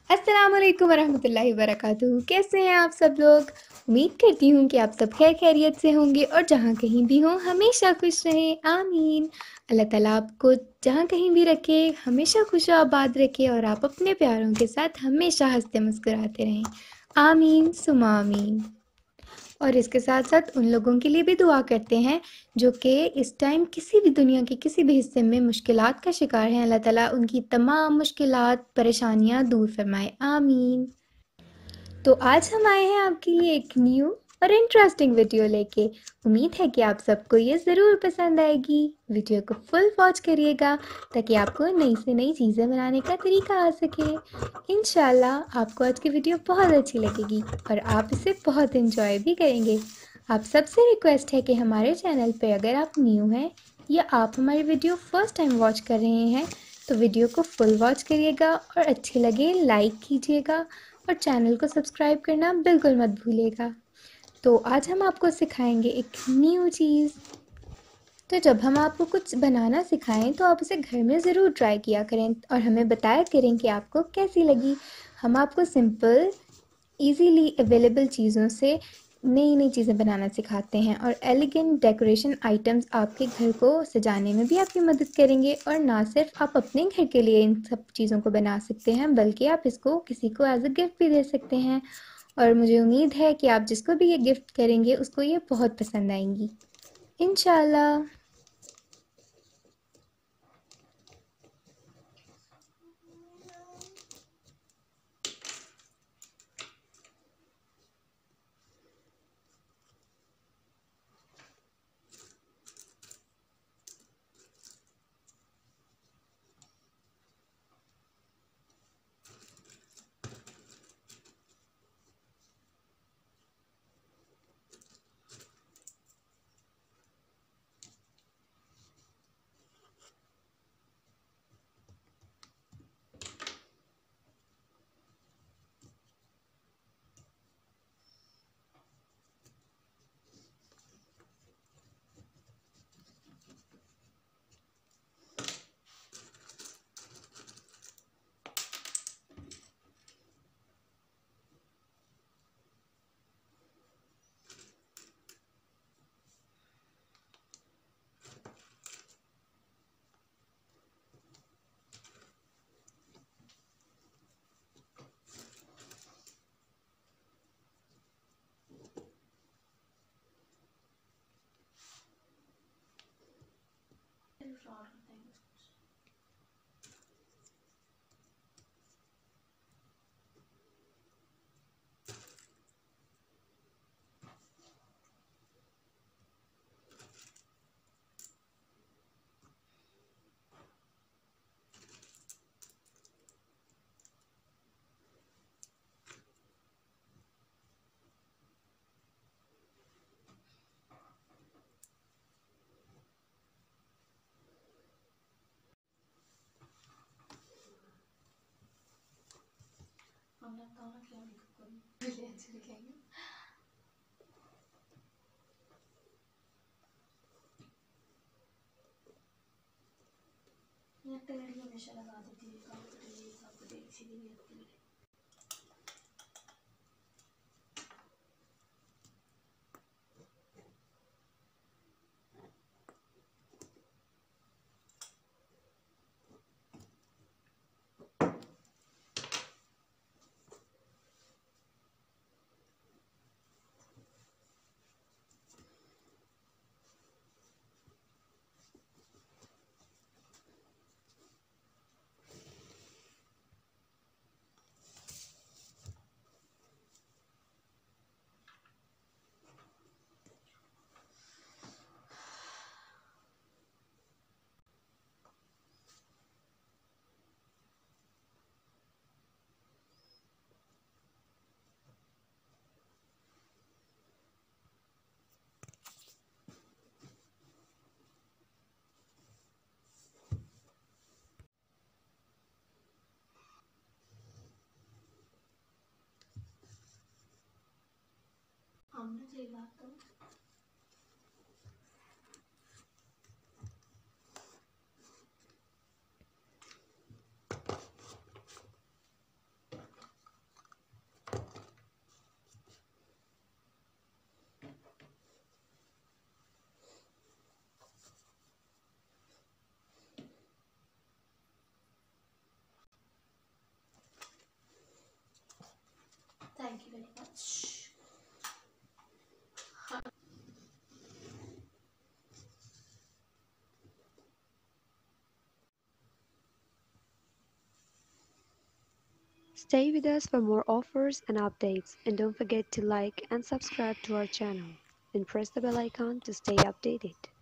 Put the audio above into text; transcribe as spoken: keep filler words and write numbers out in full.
अस्सलामुअलैकुम वरहमतुल्लाहि वबरकातुहू। कैसे हैं आप सब लोग? उम्मीद करती हूँ कि आप सब खैर खैरियत से होंगे और जहाँ कहीं भी हों हमेशा खुश रहें। आमीन। अल्लाह ताला आपको जहाँ कहीं भी रखे, हमेशा खुश आबाद रखे और आप अपने प्यारों के साथ हमेशा हंसते मुस्कुराते रहें। आमीन सुमा आमीन। और इसके साथ साथ उन लोगों के लिए भी दुआ करते हैं जो कि इस टाइम किसी भी दुनिया के किसी भी हिस्से में मुश्किलात का शिकार हैं। अल्लाह ताला उनकी तमाम मुश्किलात परेशानियां दूर फरमाए। आमीन। तो आज हम आए हैं आपके लिए एक न्यू और इंटरेस्टिंग वीडियो लेके। उम्मीद है कि आप सबको ये ज़रूर पसंद आएगी। वीडियो को फुल वॉच करिएगा ताकि आपको नई से नई चीज़ें बनाने का तरीका आ सके। इंशाल्लाह आपको आज की वीडियो बहुत अच्छी लगेगी और आप इसे बहुत इंजॉय भी करेंगे। आप सबसे रिक्वेस्ट है कि हमारे चैनल पे अगर आप न्यू हैं या आप हमारी वीडियो फर्स्ट टाइम वॉच कर रहे हैं तो वीडियो को फुल वॉच करिएगा और अच्छी लगे लाइक कीजिएगा और चैनल को सब्सक्राइब करना बिल्कुल मत भूलिएगा। तो आज हम आपको सिखाएंगे एक न्यू चीज़। तो जब हम आपको कुछ बनाना सिखाएं तो आप उसे घर में ज़रूर ट्राई किया करें और हमें बताया करें कि आपको कैसी लगी। हम आपको सिंपल इजीली अवेलेबल चीज़ों से नई नई चीज़ें बनाना सिखाते हैं और एलिगेंट डेकोरेशन आइटम्स आपके घर को सजाने में भी आपकी मदद करेंगे। और ना सिर्फ आप अपने घर के लिए इन सब चीज़ों को बना सकते हैं बल्कि आप इसको किसी को एज अ गिफ्ट भी दे सकते हैं। और मुझे उम्मीद है कि आप जिसको भी ये गिफ्ट करेंगे उसको ये बहुत पसंद आएंगी इंशाल्लाह। Stay with us for more offers and updates, and don't forget to like and subscribe to our channel and press the bell icon to stay updated.